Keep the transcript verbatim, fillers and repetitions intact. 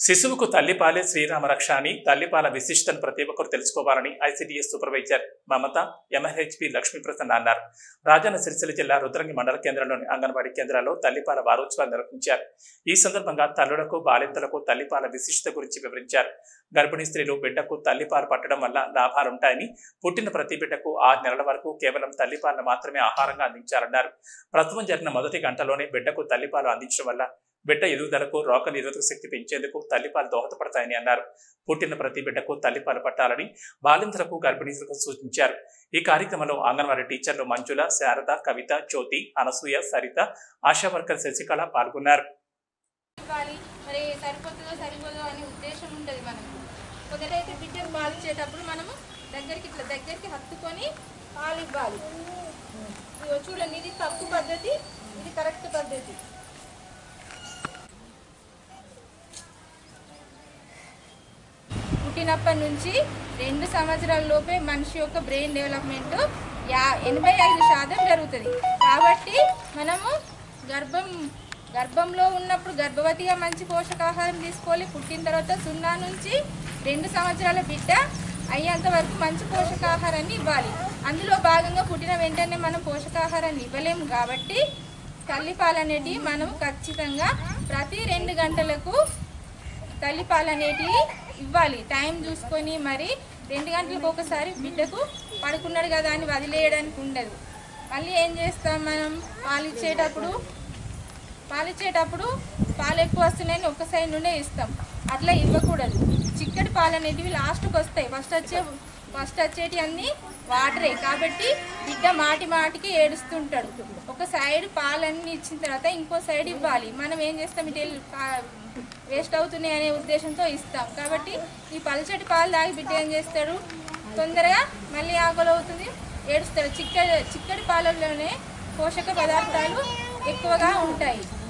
శిశువుకు తల్లిపాలే శ్రీరామ రక్ష అని తల్లిపాల విశిష్టను ప్రతి ఒక్కరు తెలుసుకోవాలని ICDS supervisor Mamata MLHP Lakshmiprasanna అన్నారు. రాజన్న సిరిసిల్ల జిల్లా రుద్రంగి మండల కేంద్రంలోని అంగన్వాడీ కేంద్రాల్లో తల్లిపాల వారోత్సవాలు నిర్వహించారు. ఈ సందర్భంగా తల్లులకు బాలింతలకు తల్లిపాల విశిష్టత గురించి వివరించారు. గర్భిణీ స్త్రీలు బిడ్డకు తల్లిపాలు పట్టడం వల్ల లాభాలుంటాయని, పుట్టిన ప్రతి బిడ్డకు ఆరు నెలల వరకు కేవలం తల్లిపాలను మాత్రమే ఆహారంగా అందించాలన్నారు. ప్రస్తుతం జరిగిన మొదటి గంటలోనే బిడ్డకు తల్లిపాలు అందించడం వల్ల బిడ్డ ఎదుగుదలకు, రోగ నిరోధక శక్తి పెంచేందుకు తల్లిపాలు దోహదపడతాయని అన్నారు. పుట్టిన ప్రతి బిడ్డకు తల్లిపాలు పట్టాలని బాలింతలకు, గర్భిణీలకు సూచించారు. ఈ కార్యక్రమంలో అంగన్వాడీ టీచర్లు మంజుల, శారద, కవిత, జ్యోతి, అనసూయ, సరిత, ఆశా వర్కర్ శశికళ పాల్గొన్నారు. కొందరైతే బిడ్డకు పాలు ఇచ్చేటప్పుడు మనము దగ్గరికి ఇట్లా దగ్గరికి హత్తుకొని పాలు ఇవ్వాలి. చూడండి, ఇది తప్పు పద్ధతి, ఇది కరెక్ట్ పద్ధతి. పుట్టినప్పటి నుంచి రెండు సంవత్సరాల లోపే మనిషి యొక్క బ్రెయిన్ డెవలప్మెంట్ యా ఎనభై ఐదు శాతం జరుగుతుంది. కాబట్టి మనము గర్భం గర్భంలో ఉన్నప్పుడు గర్భవతిగా మంచి పోషకాహారం తీసుకోవాలి. పుట్టిన తర్వాత సున్నా నుంచి రెండు సంవత్సరాల బిడ్డ అయ్యేంత వరకు మంచి పోషకాహారాన్ని ఇవ్వాలి. అందులో భాగంగా పుట్టిన వెంటనే మనం పోషకాహారాన్ని ఇవ్వలేము. కాబట్టి తల్లిపాలు అనేటివి మనం ఖచ్చితంగా ప్రతి రెండు గంటలకు తల్లిపాలు అనేటివి ఇవ్వాలి. టైం చూసుకొని మరి రెండు గంటలకు ఒకసారి బిడ్డకు పడుకున్నాడు కదా అని వదిలేయడానికి ఉండదు. మళ్ళీ ఏం చేస్తాం, మనం పాలు ఇచ్చేటప్పుడు పాలు ఇచ్చేటప్పుడు పాలు ఎక్కువ వస్తున్నాయని ఒక సైడ్ నుండే ఇస్తాం. అట్లా ఇవ్వకూడదు. చిక్కటి పాలు అనేటివి లాస్ట్కి వస్తాయి. ఫస్ట్ వచ్చే ఫస్ట్ వచ్చేటి అన్నీ వాటరే. కాబట్టి బిడ్డ మాటి మాటికి ఏడుస్తుంటాడు. ఒక సైడ్ పాలన్నీ ఇచ్చిన తర్వాత ఇంకో సైడ్ ఇవ్వాలి. మనం ఏం చేస్తాం, ఇటు వేస్ట్ అవుతున్నాయి అనే ఉద్దేశంతో ఇస్తాం. కాబట్టి ఈ పల్చటి పాలు తాగి బిడ్డ ఏం చేస్తాడు, తొందరగా మళ్ళీ ఆకలి అవుతుంది, ఏడుస్తాడు. చిక్కడి చిక్కడి పాలల్లోనే పోషక పదార్థాలు ఎక్కువగా ఉంటాయి.